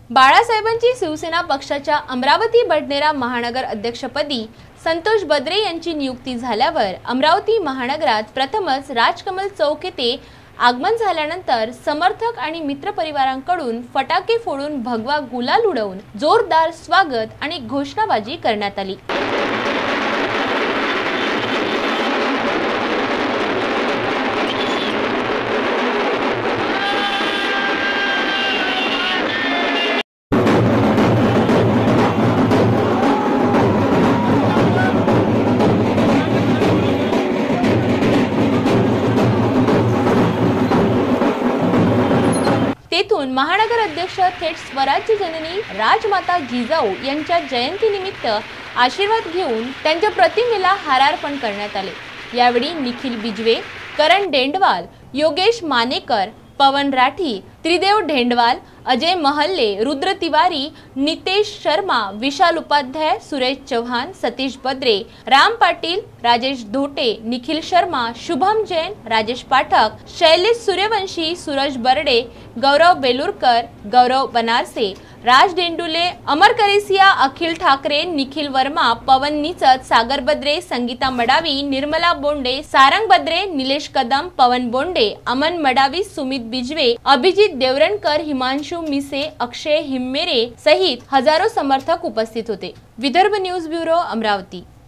बाळासाहेबांची शिवसेना पक्षाच्या अमरावती बडनेरा महानगर अध्यक्षपदी संतोष बद्रे यांची नियुक्ती झाल्यावर अमरावती महानगरात प्रथमच राजकमल चौक येथे आगमन झाल्यानंतर समर्थक आणि मित्रपरिवारांकडून फटाके फोडून भगवा गुलाल उडवून जोरदार स्वागत आणि घोषणाबाजी करण्यात आली। तेथून महानगर अध्यक्ष थेट स्वराज्य जननी राजमाता जिजाऊ यांच्या जयंतीनिमित्त आशीर्वाद घेऊन त्यांच्या प्रतिमेला हारार्पण करण्यात आले। यावेळी निखिल बिजवे, करण डेंडवाल, योगेश मानेकर, पवन राठी, त्रिदेव ढेंडवाल, अजय महल्ले, रुद्र तिवारी, नितेश शर्मा, विशाल उपाध्याय, सुरेश चव्हाण, सतीश बद्रे, राम पाटील, राजेश धोटे, निखिल शर्मा, शुभम जैन, राजेश पाठक, शैलेश सूर्यवंशी, सूरज बर्डे, गौरव बेलुरकर, गौरव बनारसे, राज डेंडुले, अमर करेसिया, अखिल ठाकरे, निखिल वर्मा, पवन निचत, सागर बद्रे, संगीता मडावी, निर्मला बोंडे, सारंग बद्रे, निलेश कदम, पवन बोंडे, अमन मडावी, सुमित बिजवे, अभिजित देवरणकर, हिमांशु मिसे, अक्षय हिम्मेरे सहित हजारो समर्थक उपस्थित होते। Vidarbha news bureau, Amravati.